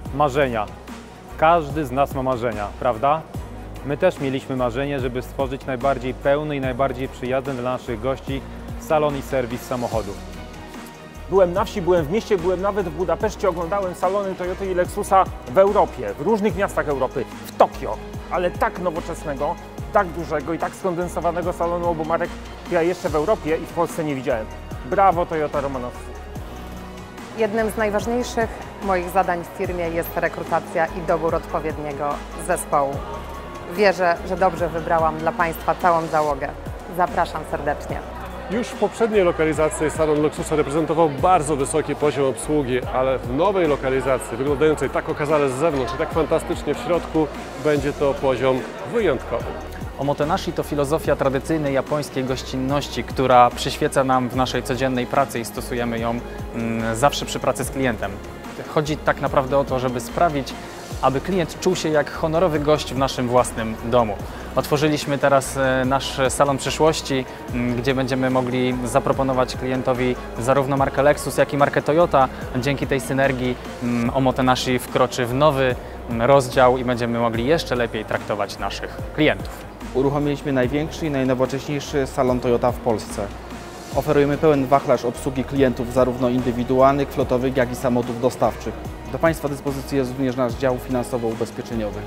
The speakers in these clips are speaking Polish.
Marzenia. Każdy z nas ma marzenia, prawda? My też mieliśmy marzenie, żeby stworzyć najbardziej pełny i najbardziej przyjazny dla naszych gości salon i serwis samochodów. Byłem na wsi, byłem w mieście, byłem nawet w Budapeszcie, oglądałem salony Toyoty i Lexusa w Europie, w różnych miastach Europy, w Tokio, ale tak nowoczesnego, tak dużego i tak skondensowanego salonu obu marek ja jeszcze w Europie i w Polsce nie widziałem. Brawo Toyota Romanowski. Jednym z najważniejszych moich zadań w firmie jest rekrutacja i dobór odpowiedniego zespołu. Wierzę, że dobrze wybrałam dla Państwa całą załogę. Zapraszam serdecznie. Już w poprzedniej lokalizacji salon Lexusa reprezentował bardzo wysoki poziom obsługi, ale w nowej lokalizacji, wyglądającej tak okazale z zewnątrz i tak fantastycznie w środku, będzie to poziom wyjątkowy. Omotenashi to filozofia tradycyjnej japońskiej gościnności, która przyświeca nam w naszej codziennej pracy i stosujemy ją zawsze przy pracy z klientem. Chodzi tak naprawdę o to, żeby sprawić, aby klient czuł się jak honorowy gość w naszym własnym domu. Otworzyliśmy teraz nasz salon przyszłości, gdzie będziemy mogli zaproponować klientowi zarówno markę Lexus, jak i markę Toyota. Dzięki tej synergii Omotenashi wkroczy w nowy rozdział i będziemy mogli jeszcze lepiej traktować naszych klientów. Uruchomiliśmy największy i najnowocześniejszy salon Toyota w Polsce. Oferujemy pełen wachlarz obsługi klientów zarówno indywidualnych, flotowych, jak i samochodów dostawczych. Do Państwa dyspozycji jest również nasz dział finansowo-ubezpieczeniowy.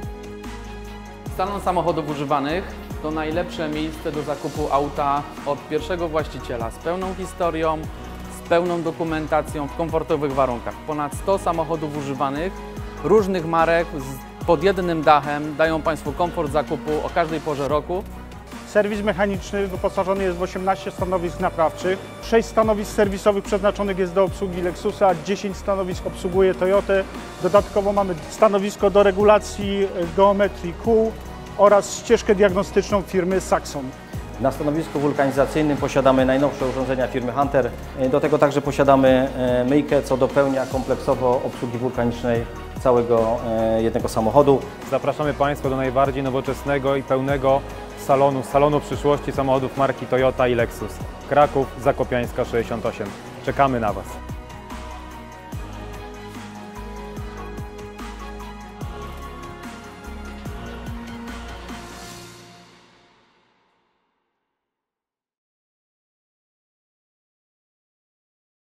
Salon samochodów używanych to najlepsze miejsce do zakupu auta od pierwszego właściciela z pełną historią, z pełną dokumentacją, w komfortowych warunkach. Ponad 100 samochodów używanych, różnych marek pod jednym dachem dają Państwu komfort zakupu o każdej porze roku. Serwis mechaniczny wyposażony jest w 18 stanowisk naprawczych, 6 stanowisk serwisowych przeznaczonych jest do obsługi Lexusa, 10 stanowisk obsługuje Toyotę. Dodatkowo mamy stanowisko do regulacji geometrii kół oraz ścieżkę diagnostyczną firmy Saxon. Na stanowisku wulkanizacyjnym posiadamy najnowsze urządzenia firmy Hunter. Do tego także posiadamy myjkę, co dopełnia kompleksowo obsługi wulkanicznej całego jednego samochodu. Zapraszamy Państwa do najbardziej nowoczesnego i pełnego salonu przyszłości samochodów marki Toyota i Lexus. Kraków, Zakopiańska 68. Czekamy na Was.